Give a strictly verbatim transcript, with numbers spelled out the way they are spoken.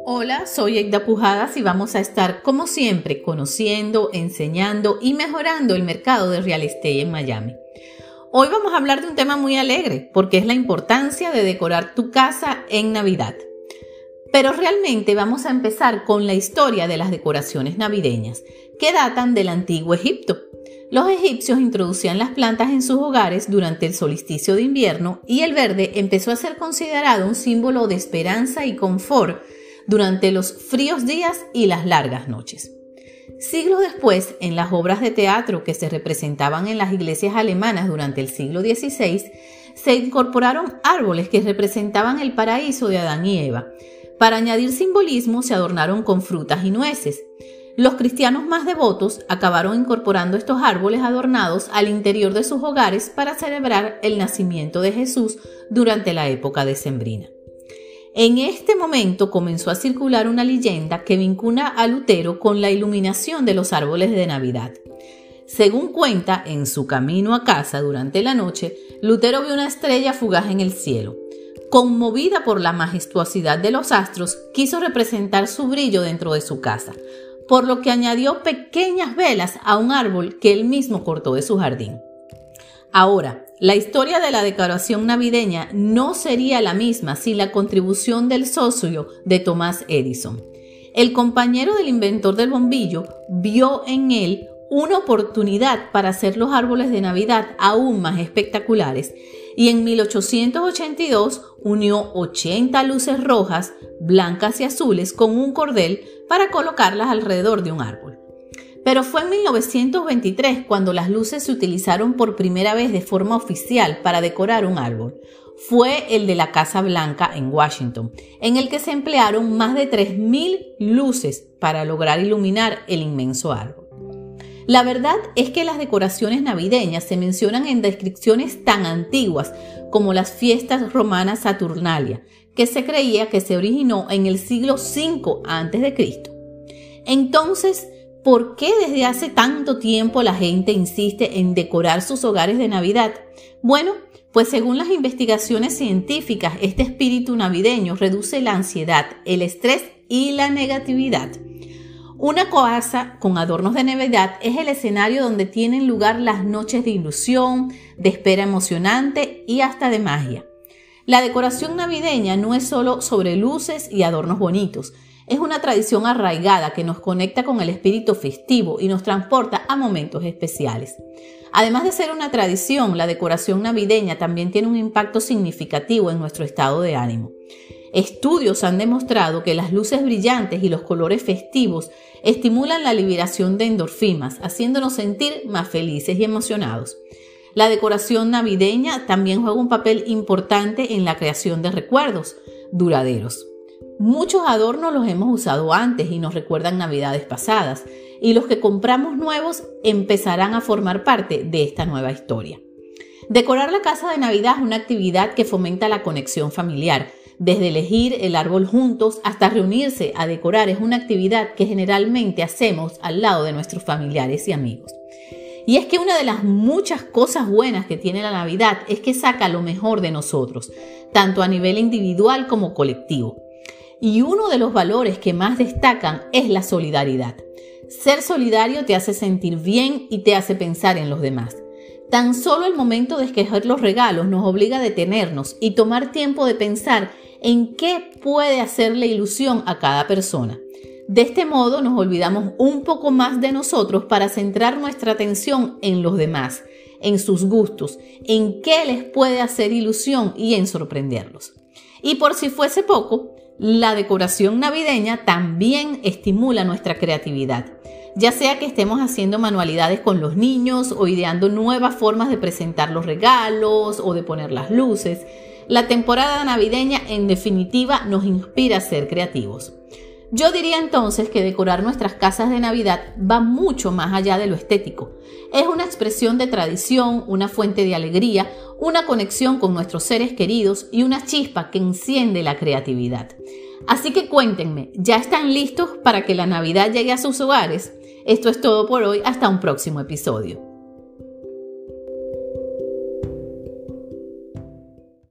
Hola, soy Eida Pujadas y vamos a estar, como siempre, conociendo, enseñando y mejorando el mercado de real estate en Miami. Hoy vamos a hablar de un tema muy alegre, porque es la importancia de decorar tu casa en Navidad. Pero realmente vamos a empezar con la historia de las decoraciones navideñas, que datan del antiguo Egipto. Los egipcios introducían las plantas en sus hogares durante el solsticio de invierno y el verde empezó a ser considerado un símbolo de esperanza y confort durante los fríos días y las largas noches. Siglos después, en las obras de teatro que se representaban en las iglesias alemanas durante el siglo dieciséis, se incorporaron árboles que representaban el paraíso de Adán y Eva. Para añadir simbolismo, se adornaron con frutas y nueces. Los cristianos más devotos acabaron incorporando estos árboles adornados al interior de sus hogares para celebrar el nacimiento de Jesús durante la época decembrina. En este momento comenzó a circular una leyenda que vincula a Lutero con la iluminación de los árboles de Navidad. Según cuenta, en su camino a casa durante la noche, Lutero vio una estrella fugaz en el cielo. Conmovida por la majestuosidad de los astros, quiso representar su brillo dentro de su casa, por lo que añadió pequeñas velas a un árbol que él mismo cortó de su jardín. Ahora, la historia de la decoración navideña no sería la misma sin la contribución del socio de Thomas Edison. El compañero del inventor del bombillo vio en él una oportunidad para hacer los árboles de Navidad aún más espectaculares y en mil ochocientos ochenta y dos unió ochenta luces rojas, blancas y azules con un cordel para colocarlas alrededor de un árbol. Pero fue en mil novecientos veintitrés cuando las luces se utilizaron por primera vez de forma oficial para decorar un árbol. Fue el de la Casa Blanca en Washington, en el que se emplearon más de tres mil luces para lograr iluminar el inmenso árbol. La verdad es que las decoraciones navideñas se mencionan en descripciones tan antiguas como las fiestas romanas Saturnalia, que se creía que se originó en el siglo cinco antes de Cristo. Entonces, ¿por qué desde hace tanto tiempo la gente insiste en decorar sus hogares de Navidad? Bueno, pues según las investigaciones científicas, este espíritu navideño reduce la ansiedad, el estrés y la negatividad. Una casa con adornos de Navidad es el escenario donde tienen lugar las noches de ilusión, de espera emocionante y hasta de magia. La decoración navideña no es solo sobre luces y adornos bonitos. Es una tradición arraigada que nos conecta con el espíritu festivo y nos transporta a momentos especiales. Además de ser una tradición, la decoración navideña también tiene un impacto significativo en nuestro estado de ánimo. Estudios han demostrado que las luces brillantes y los colores festivos estimulan la liberación de endorfinas, haciéndonos sentir más felices y emocionados. La decoración navideña también juega un papel importante en la creación de recuerdos duraderos. Muchos adornos los hemos usado antes y nos recuerdan navidades pasadas, y los que compramos nuevos empezarán a formar parte de esta nueva historia. Decorar la casa de Navidad es una actividad que fomenta la conexión familiar. Desde elegir el árbol juntos hasta reunirse a decorar es una actividad que generalmente hacemos al lado de nuestros familiares y amigos. Y es que una de las muchas cosas buenas que tiene la Navidad es que saca lo mejor de nosotros, tanto a nivel individual como colectivo. Y uno de los valores que más destacan es la solidaridad. Ser solidario te hace sentir bien y te hace pensar en los demás. Tan solo el momento de escoger los regalos nos obliga a detenernos y tomar tiempo de pensar en qué puede hacerle ilusión a cada persona. De este modo nos olvidamos un poco más de nosotros para centrar nuestra atención en los demás, en sus gustos, en qué les puede hacer ilusión y en sorprenderlos. Y por si fuese poco, la decoración navideña también estimula nuestra creatividad, ya sea que estemos haciendo manualidades con los niños o ideando nuevas formas de presentar los regalos o de poner las luces. La temporada navideña en definitiva nos inspira a ser creativos. Yo diría entonces que decorar nuestras casas de Navidad va mucho más allá de lo estético. Es una expresión de tradición, una fuente de alegría, una conexión con nuestros seres queridos y una chispa que enciende la creatividad. Así que cuéntenme, ¿ya están listos para que la Navidad llegue a sus hogares? Esto es todo por hoy, hasta un próximo episodio.